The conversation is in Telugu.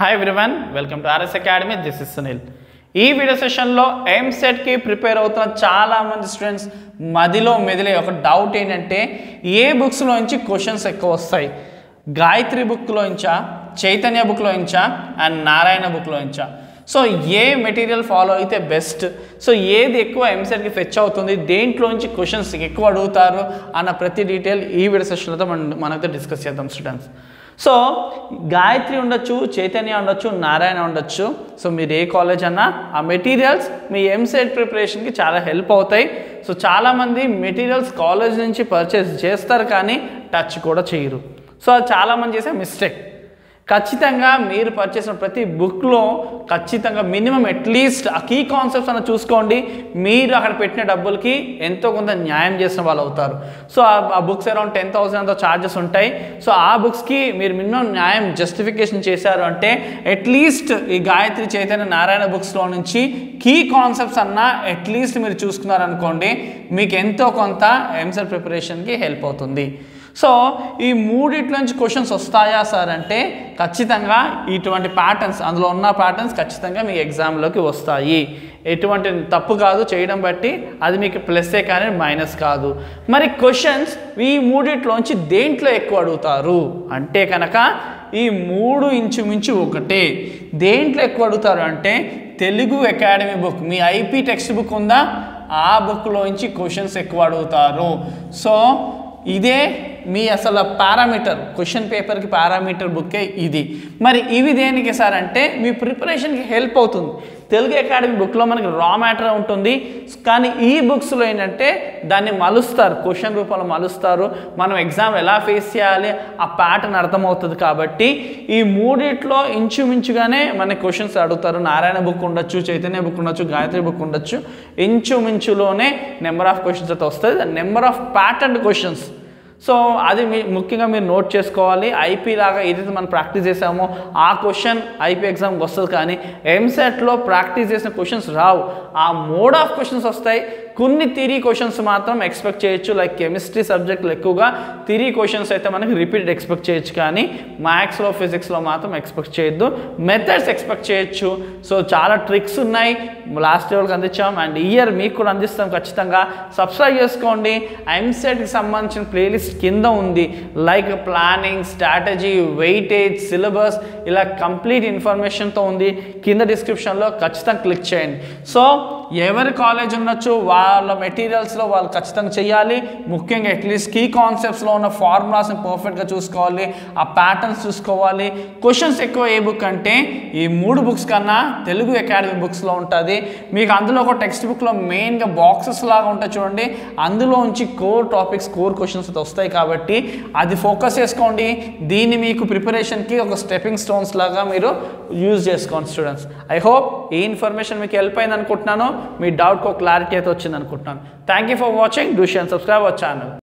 Hi everyone, welcome to RS academy. This is Sunil. ఈ వీడియో సెషన్లో ఎంసెట్కి ప్రిపేర్ అవుతున్న చాలామంది స్టూడెంట్స్ మదిలో మెదిలే ఒక డౌట్ ఏంటంటే, ఏ బుక్స్లోంచి క్వశ్చన్స్ ఎక్కువ వస్తాయి? గాయత్రి బుక్లోంచా, చైతన్య బుక్లోంచా అండ్ నారాయణ బుక్లోంచా? సో ఏ మెటీరియల్ ఫాలో అయితే బెస్ట్? సో ఏది ఎక్కువ ఎంసెట్కి ఫెచ్ అవుతుంది, దేంట్లోంచి క్వశ్చన్స్ ఎక్కువ అడుగుతారు అన్న ప్రతి డీటెయిల్ ఈ వీడియో సెషన్లో మనతో డిస్కస్ చేద్దాం స్టూడెంట్స్. సో గాయత్రి ఉండొచ్చు, చైతన్య ఉండొచ్చు, నారాయణ ఉండొచ్చు. సో మీరు ఏ కాలేజ్ అన్నా ఆ మెటీరియల్స్ మీ ఎంసెట్ ప్రిపరేషన్కి చాలా హెల్ప్ అవుతాయి. సో చాలామంది మెటీరియల్స్ కాలేజ్ నుంచి పర్చేస్ చేస్తారు కానీ టచ్ కూడా చేయరు. సో అది చాలామంది చేసే మిస్టేక్. ఖచ్చితంగా మీరు పర్చేస్ చేసిన ప్రతి బుక్లో ఖచ్చితంగా మినిమం అట్లీస్ట్ ఆ కీ కాన్సెప్ట్స్ అన్న చూసుకోండి. మీరు అక్కడ పెట్టిన డబ్బులకి ఎంతో కొంత న్యాయం చేసిన వాళ్ళు అవుతారు. సో ఆ బుక్స్ అరౌండ్ 10,000 అంత ఛార్జెస్ ఉంటాయి. సో ఆ బుక్స్కి మీరు మినిమం న్యాయం జస్టిఫికేషన్ చేశారు అంటే అట్లీస్ట్ ఈ గాయత్రి, చైతన్య, నారాయణ బుక్స్లో నుంచి కీ కాన్సెప్ట్స్ అన్న అట్లీస్ట్ మీరు చూసుకున్నారనుకోండి, మీకు ఎంతో కొంత ఎంసెట్ ప్రిపరేషన్కి హెల్ప్ అవుతుంది. సో ఈ మూడిట్ల నుంచి క్వశ్చన్స్ వస్తాయా సార్ అంటే ఖచ్చితంగా ఇటువంటి ప్యాటర్న్స్, అందులో ఉన్న ప్యాటర్న్స్ ఖచ్చితంగా మీ ఎగ్జామ్లోకి వస్తాయి. ఎటువంటి తప్పు కాదు చేయడం బట్టి, అది మీకు ప్లస్సే కానీ మైనస్ కాదు. మరి క్వశ్చన్స్ ఈ మూడిట్లోంచి దేంట్లో ఎక్కువ అడుగుతారు అంటే కనుక ఈ మూడు ఇంచుమించు ఒకటే. దేంట్లో ఎక్కువ అడుగుతారు అంటే తెలుగు అకాడమీ బుక్, మీ ఐపీ టెక్స్ట్ బుక్ ఉందా, ఆ బుక్లోంచి క్వశ్చన్స్ ఎక్కువ అడుగుతారు. సో ఇదే మీ అసలు పారామీటర్, క్వశ్చన్ పేపర్కి పారామీటర్ బుక్కే ఇది. మరి ఇవి దేనికి సార్ అంటే మీ ప్రిపరేషన్కి హెల్ప్ అవుతుంది. తెలుగు అకాడమీ బుక్లో మనకి రా మ్యాటర్ ఉంటుంది, కానీ ఈ బుక్స్లో ఏంటంటే దాన్ని మలుస్తారు, క్వశ్చన్ రూపంలో మలుస్తారు. మనం ఎగ్జామ్ ఎలా ఫేస్ చేయాలి ఆ ప్యాటర్న్ అర్థమవుతుంది. కాబట్టి ఈ మూడిట్లో ఇంచుమించుగానే మనకి క్వశ్చన్స్ అడుగుతారు. నారాయణ బుక్ ఉండొచ్చు, చైతన్య బుక్ ఉండొచ్చు, గాయత్రి బుక్ ఉండొచ్చు. ఇంచుమించులోనే నెంబర్ ఆఫ్ క్వశ్చన్స్ అయితే వస్తుంది, number of pattern questions. So అది ముఖ్యంగా మీరు నోట్ చేసుకోవాలి. ఐపీ లాగా ఏదైతే మనం ప్రాక్టీస్ చేసామో ఆ క్వశ్చన్ ఐపీ ఎగ్జామ్కి వస్తుంది, కానీ ఎంసెట్లో ప్రాక్టీస్ చేసిన క్వశ్చన్స్ రావు. ఆ మోడ్ ఆఫ్ క్వశ్చన్స్ వస్తాయి. కొన్ని థియరీ క్వశ్చన్స్ మాత్రం ఎక్స్పెక్ట్ చేయొచ్చు, లైక్ కెమిస్ట్రీ సబ్జెక్టులు ఎక్కువగా థియరీ క్వశ్చన్స్ అయితే మనకి రిపీటెడ్ ఎక్స్పెక్ట్ చేయొచ్చు, కానీ మ్యాథ్స్లో, ఫిజిక్స్లో మాత్రం ఎక్స్పెక్ట్ చేయొద్దు. మెథడ్స్ ఎక్స్పెక్ట్ చేయొచ్చు. సో చాలా ట్రిక్స్ ఉన్నాయి, లాస్ట్ లెవెల్కి అందించాం అండ్ ఇయర్ మీకు కూడా అందిస్తాం. ఖచ్చితంగా సబ్స్క్రైబ్ చేసుకోండి. ఎంసెట్కి సంబంధించిన ప్లేలిస్ట్ కింద ఉంది, like planning, strategy, weightage, syllabus, ఇలా కంప్లీట్ ఇన్ఫర్మేషన్తో ఉంది. కింద డిస్క్రిప్షన్లో ఖచ్చితంగా క్లిక్ చేయండి. సో ఎవరి కాలేజ్ ఉండొచ్చు వాళ్ళ మెటీరియల్స్లో వాళ్ళు ఖచ్చితంగా చేయాలి. ముఖ్యంగా అట్లీస్ట్ కీ కాన్సెప్ట్స్లో ఉన్న ఫార్ములాస్ని పర్ఫెక్ట్గా చూసుకోవాలి, ఆ ప్యాటర్న్స్ చూసుకోవాలి. క్వశ్చన్స్ ఎక్కువ ఏ బుక్ అంటే ఈ మూడు బుక్స్ కన్నా తెలుగు అకాడమీ బుక్స్లో ఉంటుంది. మీకు అందులో ఒక టెక్స్ట్ బుక్లో మెయిన్గా బాక్సెస్ లాగా ఉంటాయి చూడండి, అందులోంచి కోర్ టాపిక్స్, కోర్ క్వశ్చన్స్ వస్తాయి. కాబట్టి అది ఫోకస్ చేసుకోండి. దీన్ని మీకు ప్రిపరేషన్కి ఒక స్టెప్పింగ్ స్టోన్స్ లాగా మీరు యూజ్ చేసుకోండి స్టూడెంట్స్. ఐ హోప్ ఈ ఇన్ఫర్మేషన్ మీకు హెల్ప్ అయింది అనుకుంటున్నాను. మీ డౌట్కి ఒక క్లారిటీ అయితే వచ్చింది అనుకుంటున్నాను. Thank you for watching. Do share and subscribe our channel.